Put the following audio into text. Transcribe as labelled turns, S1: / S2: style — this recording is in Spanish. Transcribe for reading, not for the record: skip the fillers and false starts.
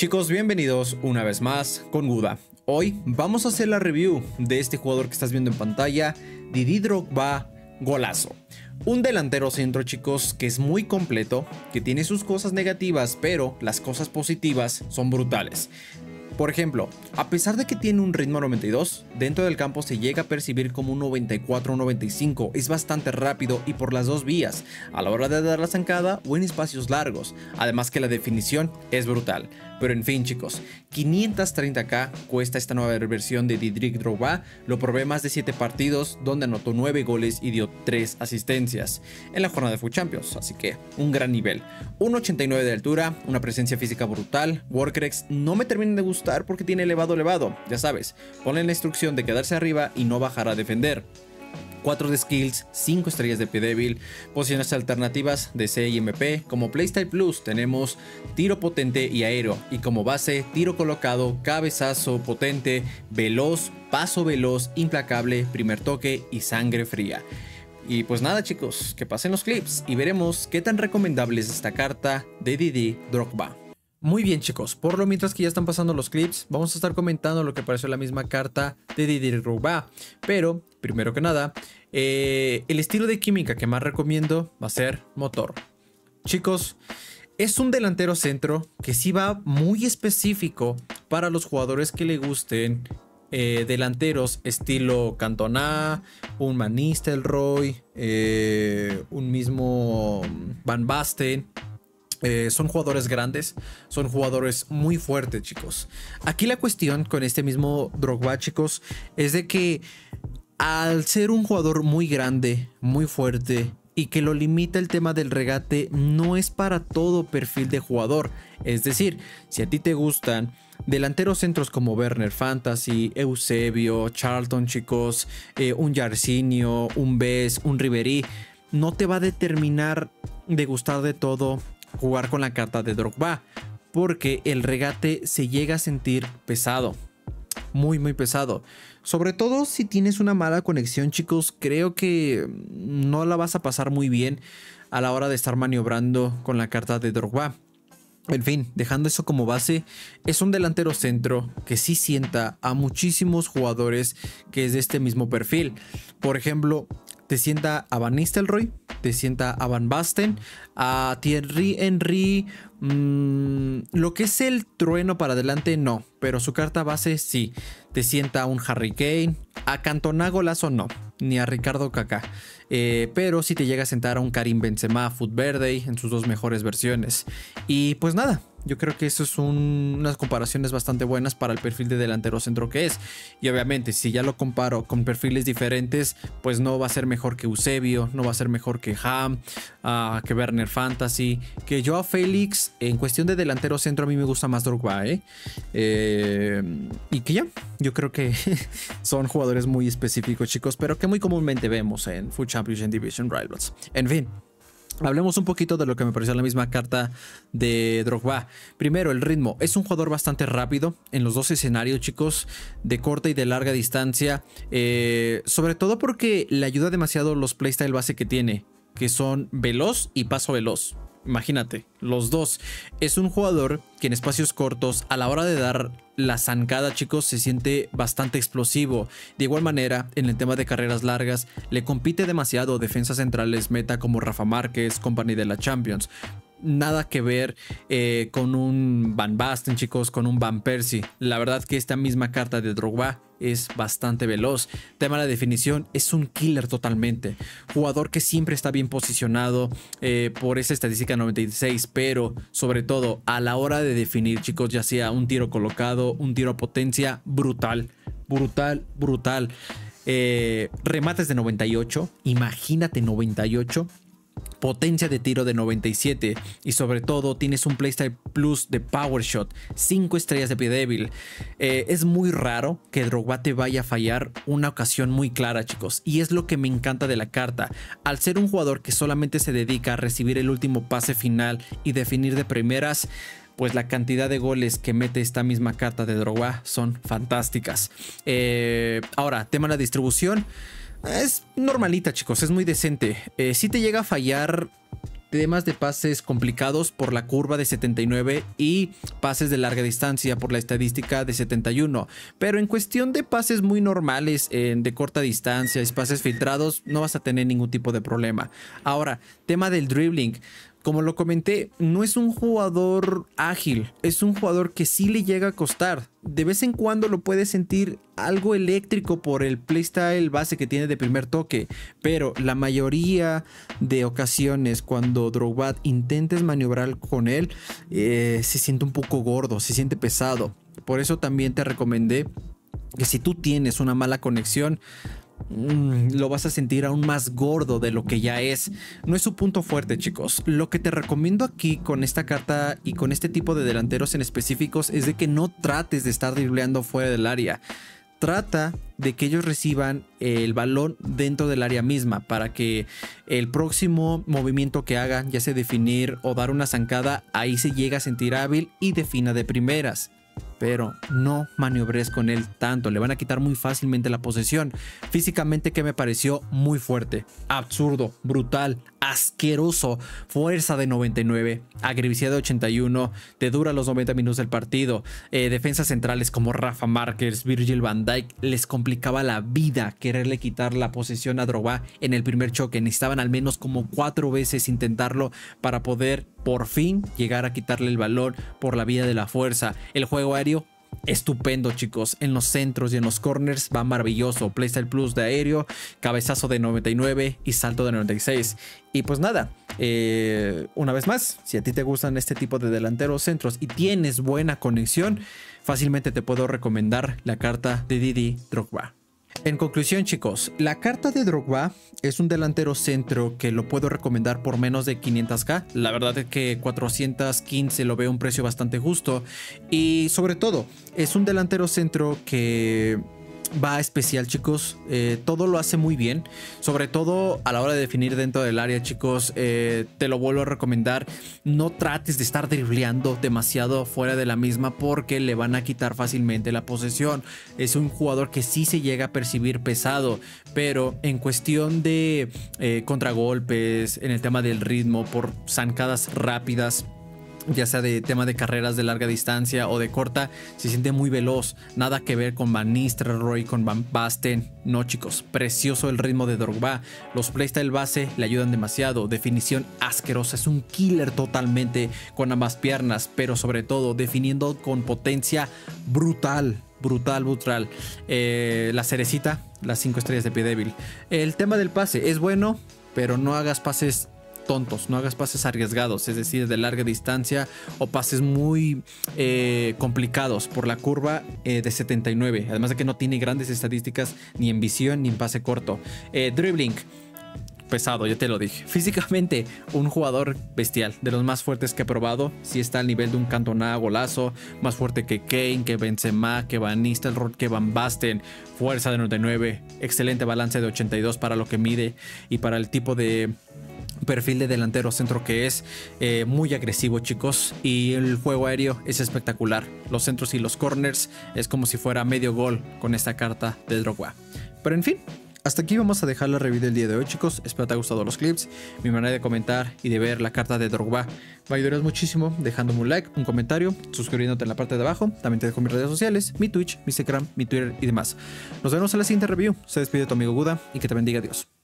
S1: Chicos, bienvenidos una vez más con Guda. Hoy vamos a hacer la review de este jugador que estás viendo en pantalla, Didier Drogba Golazo. Un delantero centro, chicos, que es muy completo, que tiene sus cosas negativas, pero las cosas positivas son brutales. Por ejemplo, a pesar de que tiene un ritmo 92, dentro del campo se llega a percibir como un 94 o 95, es bastante rápido y por las dos vías, a la hora de dar la zancada o en espacios largos, además que la definición es brutal. Pero en fin, chicos, 530k cuesta esta nueva versión de Didier Drogba. Lo probé más de 7 partidos donde anotó 9 goles y dio 3 asistencias en la jornada de FUT Champions, así que un gran nivel. 1.89 de altura, una presencia física brutal. Workrex no me termina de gustar porque tiene elevado, ya sabes, ponle la instrucción de quedarse arriba y no bajar a defender. 4 de skills, 5 estrellas de pie débil, posiciones alternativas de C y MP. Como Playstyle Plus tenemos tiro potente y aéreo, y como base tiro colocado, cabezazo potente, veloz, paso veloz, implacable, primer toque y sangre fría. Y pues nada, chicos, que pasen los clips y veremos qué tan recomendable es esta carta de Didier Drogba. Muy bien, chicos, por lo mientras que ya están pasando los clips, vamos a estar comentando lo que pareció la misma carta de Didier Drogba. Pero, primero que nada, el estilo de química que más recomiendo va a ser motor. Chicos, es un delantero centro que sí va muy específico para los jugadores que le gusten delanteros estilo Cantona, un Van Nistelrooy, un mismo Van Basten. Son jugadores grandes, son jugadores muy fuertes, chicos. Aquí la cuestión con este mismo Drogba, chicos, es de que al ser un jugador muy grande, muy fuerte y que lo limita el tema del regate, no es para todo perfil de jugador. Es decir, si a ti te gustan delanteros centros como Werner Fantasy, Eusebio, Charlton, chicos, un Jarcinho, un Bess, un Ribéry, no te va a determinar de gustar de todo jugar con la carta de Drogba, porque el regate se llega a sentir pesado, muy pesado. Sobre todo si tienes una mala conexión, chicos, creo que no la vas a pasar muy bien a la hora de estar maniobrando con la carta de Drogba. En fin, dejando eso como base, es un delantero centro que sí sienta a muchísimos jugadores que es de este mismo perfil. Por ejemplo, te sienta a Van Nistelrooy, te sienta a Van Basten, a Thierry Henry. Lo que es el trueno para adelante no, pero su carta base sí. Te sienta a un Harry Kane, a Cantona Golazo no, ni a Ricardo Kaká. Pero sí te llega a sentar a un Karim Benzema FUT Verde en sus dos mejores versiones. Y pues nada, yo creo que eso es unas comparaciones bastante buenas para el perfil de delantero centro que es. Y obviamente si ya lo comparo con perfiles diferentes, pues no va a ser mejor que Eusebio, no va a ser mejor que Ham, que Werner Fantasy, que Joao Félix. En cuestión de delantero centro a mí me gusta más Drogba, y que ya, yo creo que son jugadores muy específicos, chicos, pero que muy comúnmente vemos en FUT Champions y en Division Rivals. En fin, hablemos un poquito de lo que me pareció la misma carta de Drogba. Primero, el ritmo. Es un jugador bastante rápido en los dos escenarios, chicos, de corta y de larga distancia. Sobre todo porque le ayuda demasiado los playstyle base que tiene, que son veloz y paso veloz. Imagínate, los dos. Es un jugador que en espacios cortos, a la hora de dar la zancada, chicos, se siente bastante explosivo. De igual manera, en el tema de carreras largas, le compite demasiado defensas centrales meta como Rafa Márquez, Company de la Champions. Nada que ver con un Van Basten, chicos, con un Van Persie. La verdad que esta misma carta de Drogba es bastante veloz. Tema de la definición, es un killer totalmente. Jugador que siempre está bien posicionado por esa estadística 96, pero sobre todo a la hora de definir, chicos, ya sea un tiro colocado, un tiro a potencia, brutal. Remates de 98, imagínate 98. Potencia de tiro de 97 y sobre todo tienes un Playstyle Plus de Power Shot, 5 estrellas de pie débil. Es muy raro que Drogba te vaya a fallar una ocasión muy clara, chicos, y es lo que me encanta de la carta. Al ser un jugador que solamente se dedica a recibir el último pase final y definir de primeras, pues la cantidad de goles que mete esta misma carta de Drogba son fantásticas. Ahora, tema de la distribución. Es normalita, chicos, es muy decente. Si te llega a fallar temas de pases complicados por la curva de 79 y pases de larga distancia por la estadística de 71. Pero en cuestión de pases muy normales, de corta distancia y pases filtrados, no vas a tener ningún tipo de problema. Ahora, tema del dribbling. Como lo comenté, no es un jugador ágil, es un jugador que sí le llega a costar. De vez en cuando lo puedes sentir algo eléctrico por el playstyle base que tiene de primer toque, pero la mayoría de ocasiones cuando Drogba intentes maniobrar con él, se siente un poco gordo, se siente pesado. Por eso también te recomendé que si tú tienes una mala conexión, lo vas a sentir aún más gordo de lo que ya es. No es su punto fuerte, chicos. Lo que te recomiendo aquí con esta carta y con este tipo de delanteros en específicos es de que no trates de estar dribleando fuera del área. Trata de que ellos reciban el balón dentro del área misma para que el próximo movimiento que hagan, ya sea definir o dar una zancada, ahí se llega a sentir hábil y defina de primeras. Pero no maniobres con él tanto, le van a quitar muy fácilmente la posesión. Físicamente, que me pareció muy fuerte, absurdo, brutal, asqueroso, fuerza de 99, agresividad de 81, te dura los 90 minutos del partido. Defensas centrales como Rafa Márquez, Virgil van Dijk, les complicaba la vida quererle quitar la posesión a Drogba en el primer choque. Necesitaban al menos como 4 veces intentarlo para poder por fin llegar a quitarle el balón por la vía de la fuerza. El juego aéreo, estupendo, chicos. En los centros y en los corners va maravilloso. Playstyle Plus de aéreo, cabezazo de 99 y salto de 96. Y pues nada, una vez más, si a ti te gustan este tipo de delanteros centros y tienes buena conexión, fácilmente te puedo recomendar la carta de Didier Drogba. En conclusión, chicos, la carta de Drogba es un delantero centro que lo puedo recomendar por menos de 500k. La verdad es que 415 lo veo un precio bastante justo. Y sobre todo, es un delantero centro que va especial, chicos. Todo lo hace muy bien, sobre todo a la hora de definir dentro del área, chicos. Te lo vuelvo a recomendar, no trates de estar dribleando demasiado fuera de la misma porque le van a quitar fácilmente la posesión. Es un jugador que sí se llega a percibir pesado, pero en cuestión de contragolpes, en el tema del ritmo, por zancadas rápidas, ya sea de tema de carreras de larga distancia o de corta, se siente muy veloz. Nada que ver con Van Nistelrooy, con Van Basten. No, chicos, precioso el ritmo de Drogba. Los playstyle base le ayudan demasiado. Definición asquerosa, es un killer totalmente con ambas piernas, pero sobre todo definiendo con potencia brutal. Brutal. La cerecita, las 5 estrellas de pie débil. El tema del pase es bueno, pero no hagas pases tontos, no hagas pases arriesgados, es decir, de larga distancia o pases muy complicados por la curva de 79, además de que no tiene grandes estadísticas ni en visión ni en pase corto. Dribbling, pesado, ya te lo dije. Físicamente, un jugador bestial, de los más fuertes que he probado. Sí está al nivel de un Cantona golazo, más fuerte que Kane, que Benzema, que Van Nistelrooy, que Van Basten. Fuerza de 99, excelente balance de 82 para lo que mide y para el tipo de perfil de delantero centro que es. Muy agresivo, chicos, y el juego aéreo es espectacular. Los centros y los corners es como si fuera medio gol con esta carta de Drogba. Pero en fin, hasta aquí vamos a dejar la review del día de hoy, chicos. Espero te haya gustado los clips, mi manera de comentar y de ver la carta de Drogba. Me ayudarás muchísimo dejándome un like, un comentario, suscribiéndote en la parte de abajo. También te dejo mis redes sociales, mi Twitch, mi Instagram, mi Twitter y demás. Nos vemos en la siguiente review. Se despide tu amigo Guda y que te bendiga Dios.